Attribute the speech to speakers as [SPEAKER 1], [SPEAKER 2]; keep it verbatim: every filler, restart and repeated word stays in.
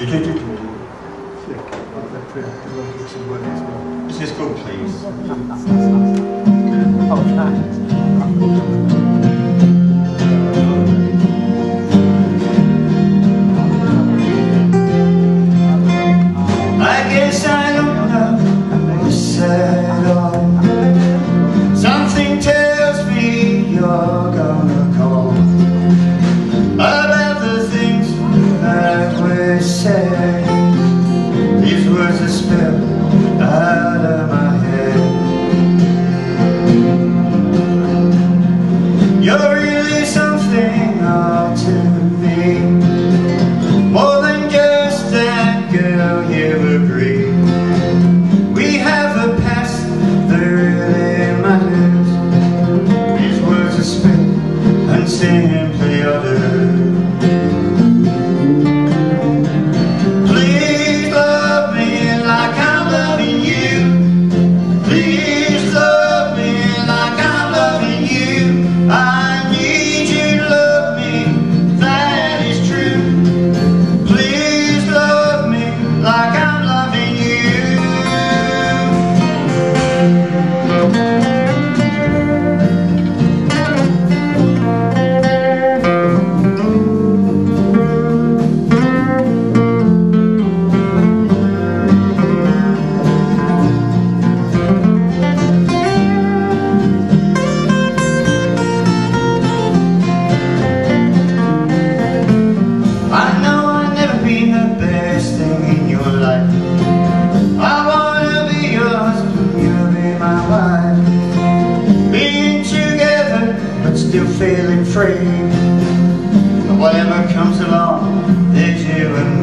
[SPEAKER 1] This is called Please. I guess I don't know what's at all. Something tells me you're gonna call about the things that we say. These words are spilled out of my head. You're really something odd to me, more than just that girl, you agree. We have a past that really matters. These words are spilled and simply uttered. Still feeling free, but whatever comes along, there's you and me.